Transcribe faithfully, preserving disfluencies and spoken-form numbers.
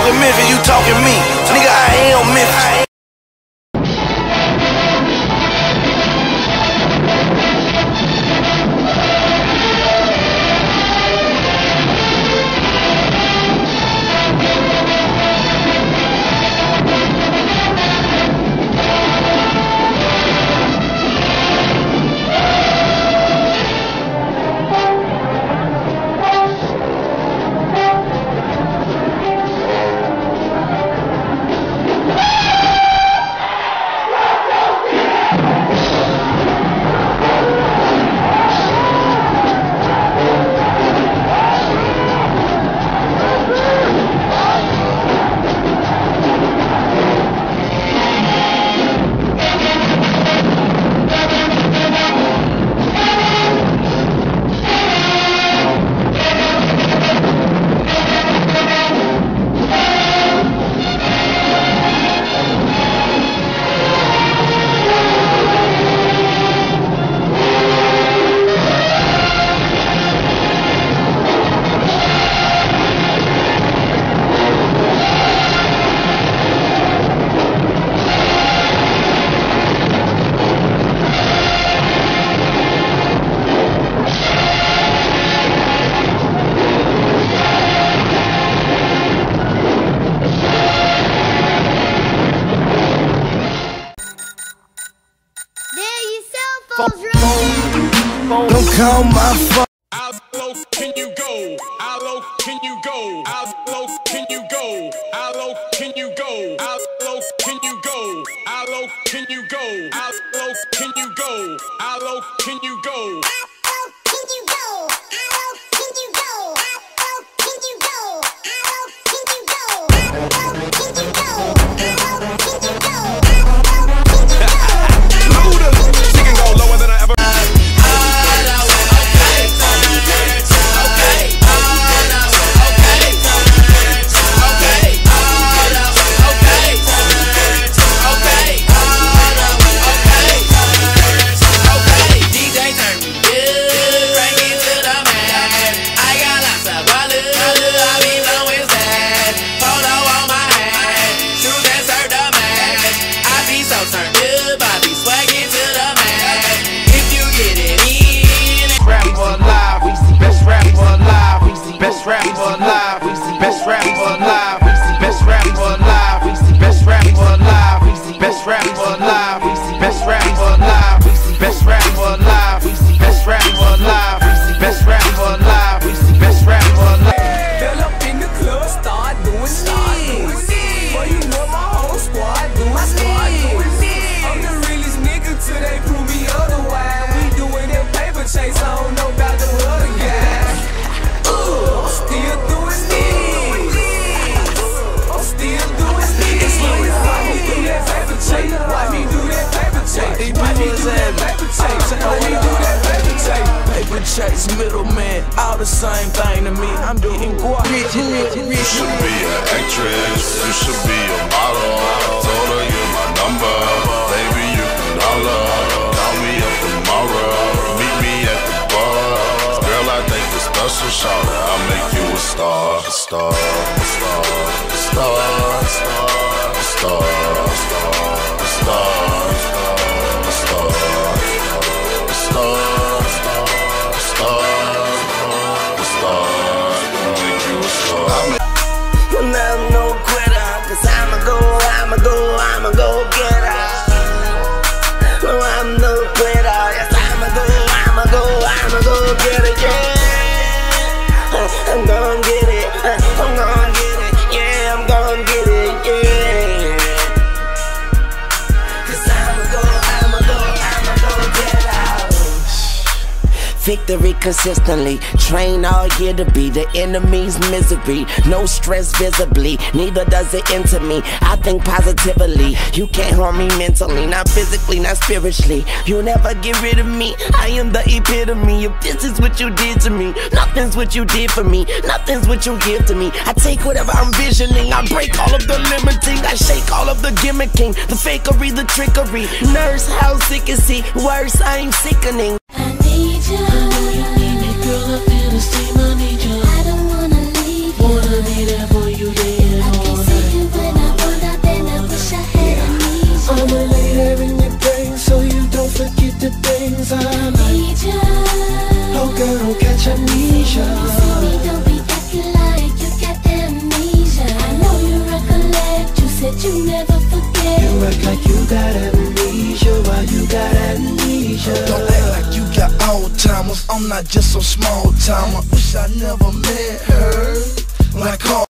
talking Memphis, you talking me. Nigga, I am Memphis. Don't call my phone. How low can you go? How low can you go? How low can you go? How low can you go? How low can you go? How low can you go? How low can you go? How low can you go? Best rapper alive, we see best rapper alive, we see best rapper alive, we see best rapper alive, we see best rapper alive, we see best rapper alive, we see best rapper alive, we see best rapper alive, we see best rapper alive, we see best rapper alive. Fill up in the club, start doing start doing it. Boy, you know my whole squad doing start doing it. I'm the realest nigga till they prove me otherwise. We doing that paper chase, I don't know about the other guys. I'm still doing this. I'm still doing this. Why me do that paper chase? Why me do that paper chase? Why me do that paper chase? Why me do that paper chase? Paper chase, middleman, all the same thing to me. I'm getting guap. You should be an actress, you should be a model. Told her you're my number, baby you can holler. Call me up tomorrow, meet me at the bar. Girl, I think it's special, shout it, I'll make you a star. A star, a star, a star, a star, a star, a star, a star, a star, a star, a star, a star, I'll make you a star. Well, I'm no quitter, cause I'ma go, I'ma go, I'ma go get her. No, I'm no quitter, yes, I'ma go, I'ma go, I'ma go get her, yeah. I'm gon' get it, I'm gon' get it, yeah, I'm gon' get it, yeah. Cause I'ma go, I'ma go, I'ma go get out. Victory consistently, train all year to be the enemy's misery. No stress visibly, neither does it enter me. I think positively, you can't harm me mentally, not physically, not spiritually. You'll never get rid of me, I am the epitome. If this is what you did to me, nothing's what you did for me, nothing's what you give to me. I take whatever I'm visioning, I break all of the limiting, I shake all of the gimmicking, the fakery, the trickery. Nurse, how sick is he? Worse, I'm sickening. I need you. You need me, girl, I feel the same, I need you. I don't wanna leave you. Wanna be there for you day and all. whole timers, I'm not just some small timer. Wish I never met her. Like all